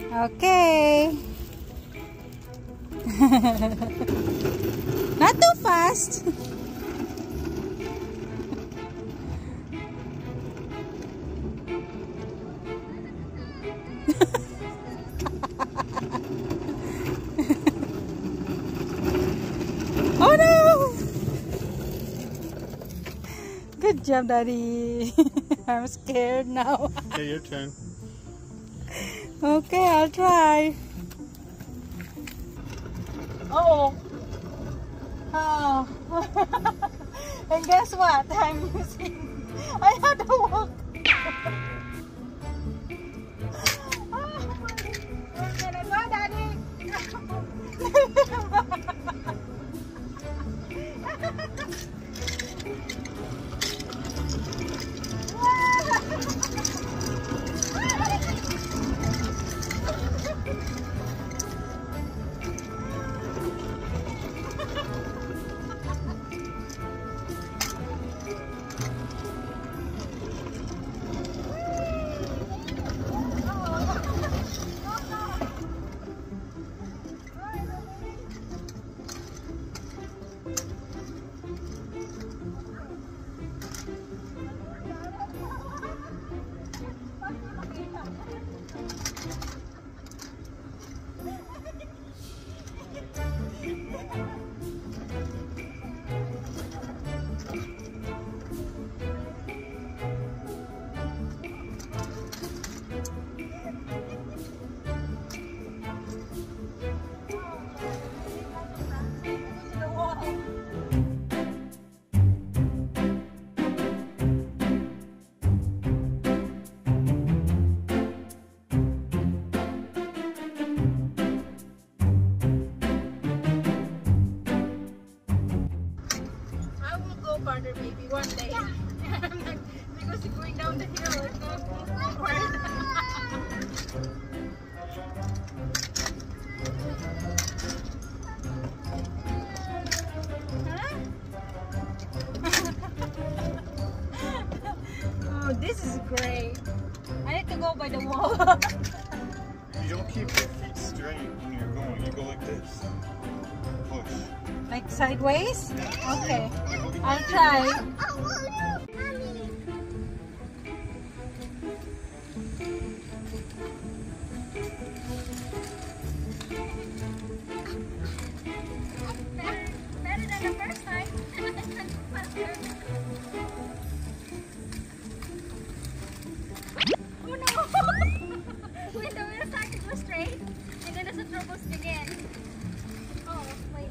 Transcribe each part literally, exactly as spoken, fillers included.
Okay. Not too fast. Oh no! Good job, Daddy. I'm scared now. Okay, your turn. Okay, I'll try. Uh oh. Oh. And guess what? I'm using. I had to walk. We're gonna go, Daddy. Farther, maybe one day. Because going down the hill is not awkward. Oh, this is great. I need to go by the wall. You don't keep your feet straight when you're going. You go like this. Push. Like sideways? Okay. I'll try. Better than the first time. Oh no! When the wheels start to go straight, and then there's a trouble again. Oh, wait.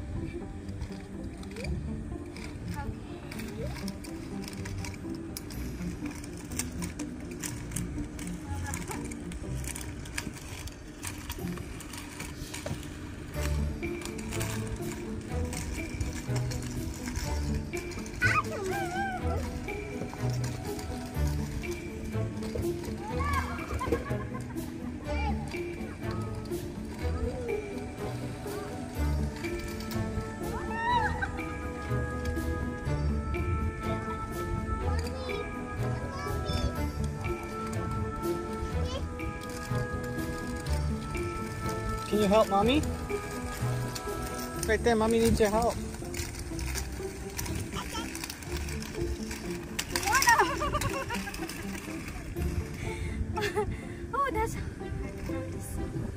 Can you help Mommy? Right there, Mommy needs your help. Oh, that's